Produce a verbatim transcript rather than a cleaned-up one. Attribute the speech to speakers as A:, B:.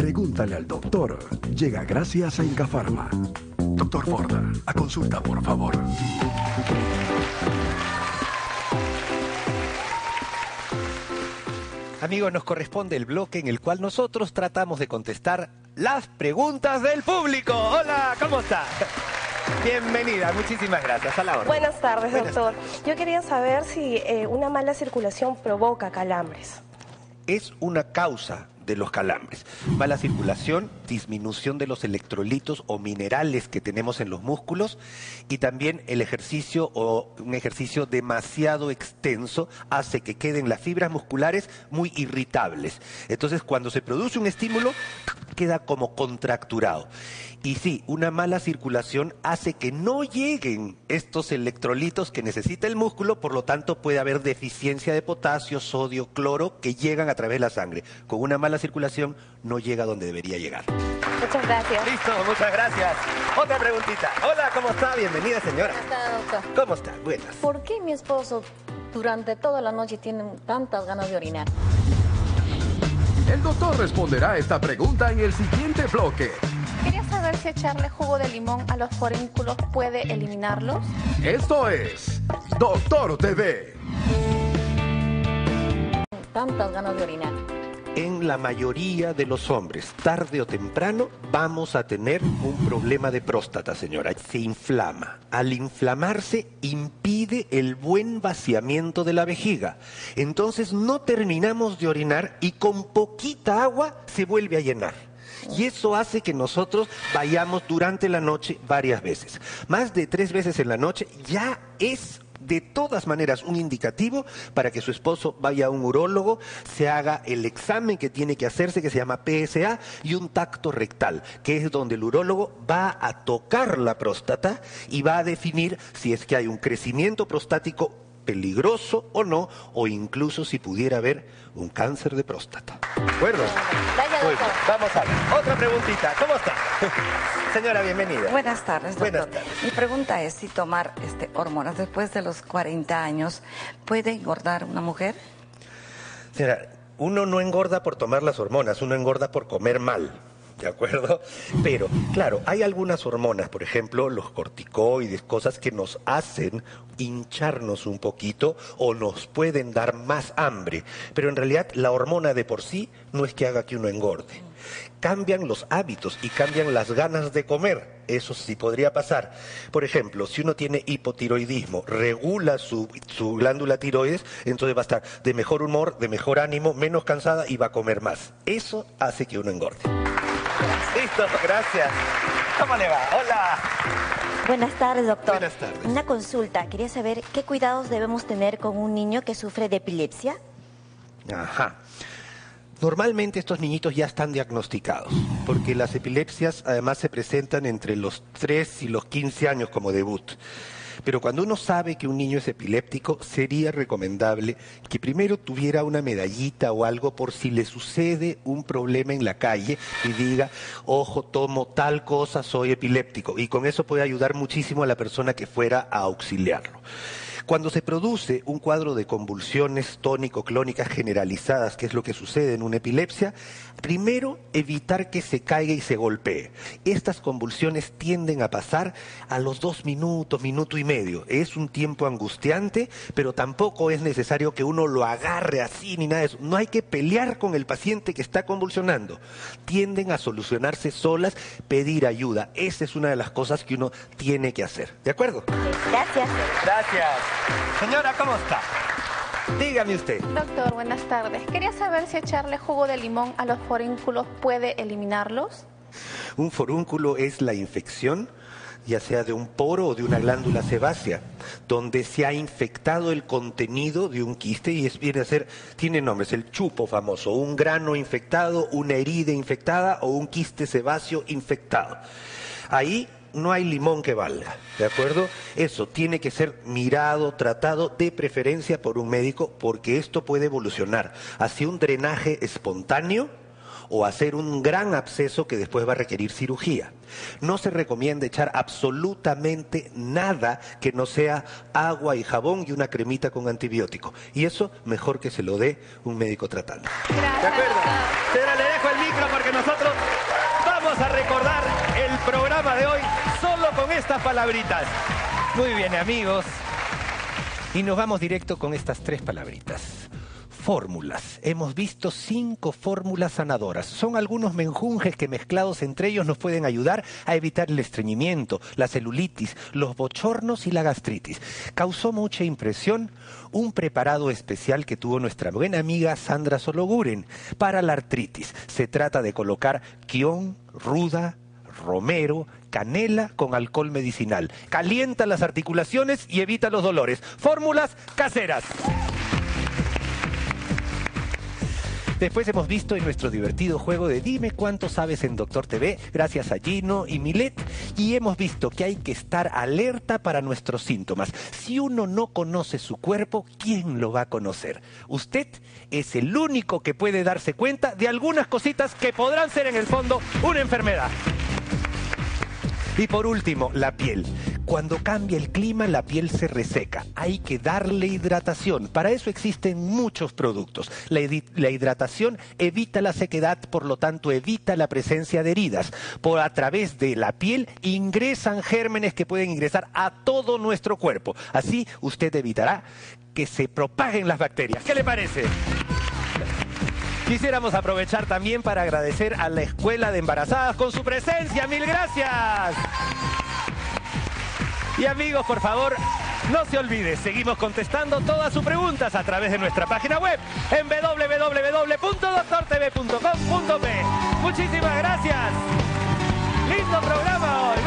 A: Pregúntale al doctor. Llega gracias a Incafarma. Doctor Borda, a consulta, por favor.
B: Amigos, nos corresponde el bloque en el cual nosotros tratamos de contestar las preguntas del público. Hola, ¿cómo está? Bienvenida, muchísimas gracias. A la orden.
C: Buenas tardes,
B: Buenas
C: doctor.
B: tardes.
C: Yo quería saber si eh, una mala circulación provoca calambres.
B: Es una causa de los calambres. Mala circulación, disminución de los electrolitos o minerales que tenemos en los músculos y también el ejercicio o un ejercicio demasiado extenso hace que queden las fibras musculares muy irritables. Entonces, cuando se produce un estímulo, queda como contracturado. Y sí, una mala circulación hace que no lleguen estos electrolitos que necesita el músculo, por lo tanto puede haber deficiencia de potasio, sodio, cloro que llegan a través de la sangre. Con una mala circulación no llega donde debería llegar.
C: Muchas gracias.
B: Listo, muchas gracias. Otra preguntita. Hola, ¿cómo está? Bienvenida, señora.
D: ¿Cómo está, doctor?
B: ¿Cómo está? Buenas.
D: ¿Por qué mi esposo durante toda la noche tiene tantas ganas de orinar?
A: El doctor responderá a esta pregunta en el siguiente bloque.
E: Quería saber si echarle jugo de limón a los forúnculos puede eliminarlos.
A: Esto es Doctor T V.
D: Tantas ganas de orinar.
B: En la mayoría de los hombres, tarde o temprano, vamos a tener un problema de próstata, señora. Se inflama. Al inflamarse, impide el buen vaciamiento de la vejiga. Entonces no terminamos de orinar y con poquita agua se vuelve a llenar. Y eso hace que nosotros vayamos durante la noche varias veces. Más de tres veces en la noche ya es de todas maneras un indicativo para que su esposo vaya a un urólogo, se haga el examen que tiene que hacerse, que se llama P S A, y un tacto rectal, que es donde el urólogo va a tocar la próstata y va a definir si es que hay un crecimiento prostático peligroso o no, o incluso si pudiera haber un cáncer de próstata. ¿De acuerdo?
D: Vaya,
B: Muy
D: doctor.
B: bien, vamos a ver. Otra preguntita. ¿Cómo está? Señora, bienvenida.
F: Buenas tardes, doctor.
B: Buenas tardes.
F: Mi pregunta es si tomar este, hormonas después de los cuarenta años puede engordar una mujer.
B: Señora, uno no engorda por tomar las hormonas, uno engorda por comer mal. ¿De acuerdo? Pero, claro, hay algunas hormonas, por ejemplo, los corticoides, cosas que nos hacen hincharnos un poquito o nos pueden dar más hambre. Pero en realidad la hormona de por sí no es que haga que uno engorde. Cambian los hábitos y cambian las ganas de comer. Eso sí podría pasar. Por ejemplo, si uno tiene hipotiroidismo, regula su, su glándula tiroides, entonces va a estar de mejor humor, de mejor ánimo, menos cansada y va a comer más. Eso hace que uno engorde. Listo, gracias. ¿Cómo le va? Hola.
G: Buenas tardes, doctor.
B: Buenas tardes.
G: Una consulta. Quería saber qué cuidados debemos tener con un niño que sufre de epilepsia.
B: Ajá. Normalmente estos niñitos ya están diagnosticados, porque las epilepsias además se presentan entre los tres y los quince años como debut. Pero cuando uno sabe que un niño es epiléptico, sería recomendable que primero tuviera una medallita o algo por si le sucede un problema en la calle y diga, ojo, tomo tal cosa, soy epiléptico. Y con eso puede ayudar muchísimo a la persona que fuera a auxiliarlo. Cuando se produce un cuadro de convulsiones tónico-clónicas generalizadas, que es lo que sucede en una epilepsia, primero evitar que se caiga y se golpee. Estas convulsiones tienden a pasar a los dos minutos, minuto y medio. Es un tiempo angustiante, pero tampoco es necesario que uno lo agarre así ni nada de eso. No hay que pelear con el paciente que está convulsionando. Tienden a solucionarse solas, pedir ayuda. Esa es una de las cosas que uno tiene que hacer. ¿De acuerdo?
G: Gracias.
B: Gracias. Señora, ¿cómo está? Dígame usted.
E: Doctor, buenas tardes. Quería saber si echarle jugo de limón a los forúnculos puede eliminarlos.
B: Un forúnculo es la infección, ya sea de un poro o de una glándula sebácea, donde se ha infectado el contenido de un quiste y es, viene a ser, tiene nombres, el chupo famoso, un grano infectado, una herida infectada o un quiste sebáceo infectado. Ahí no hay limón que valga, ¿de acuerdo? Eso tiene que ser mirado, tratado de preferencia por un médico, porque esto puede evolucionar hacia un drenaje espontáneo o hacer un gran absceso que después va a requerir cirugía. No se recomienda echar absolutamente nada que no sea agua y jabón y una cremita con antibiótico. Y eso mejor que se lo dé un médico tratante.
E: Gracias.
B: ¿De acuerdo? Señora, le dejo el micro porque que nosotros vamos a recordar el programa de hoy solo con estas palabritas. Muy bien, amigos. Y nos vamos directo con estas tres palabritas. Fórmulas. Hemos visto cinco fórmulas sanadoras. Son algunos menjunjes que mezclados entre ellos nos pueden ayudar a evitar el estreñimiento, la celulitis, los bochornos y la gastritis. Causó mucha impresión un preparado especial que tuvo nuestra buena amiga Sandra Sologuren para la artritis. Se trata de colocar quión, ruda, romero, canela con alcohol medicinal. Calienta las articulaciones y evita los dolores. Fórmulas caseras. Después hemos visto en nuestro divertido juego de Dime cuánto sabes en Doctor T V, gracias a Gino y Milet, y hemos visto que hay que estar alerta para nuestros síntomas. Si uno no conoce su cuerpo, ¿quién lo va a conocer? Usted es el único que puede darse cuenta de algunas cositas que podrán ser en el fondo una enfermedad. Y por último, la piel. Cuando cambia el clima, la piel se reseca. Hay que darle hidratación. Para eso existen muchos productos. La, la hidratación evita la sequedad, por lo tanto evita la presencia de heridas. Por a través de la piel ingresan gérmenes que pueden ingresar a todo nuestro cuerpo. Así usted evitará que se propaguen las bacterias. ¿Qué le parece? Quisiéramos aprovechar también para agradecer a la Escuela de Embarazadas con su presencia. ¡Mil gracias! Y amigos, por favor, no se olvide, seguimos contestando todas sus preguntas a través de nuestra página web en w w w punto doctor t v punto com punto p. Muchísimas gracias. Lindo programa hoy.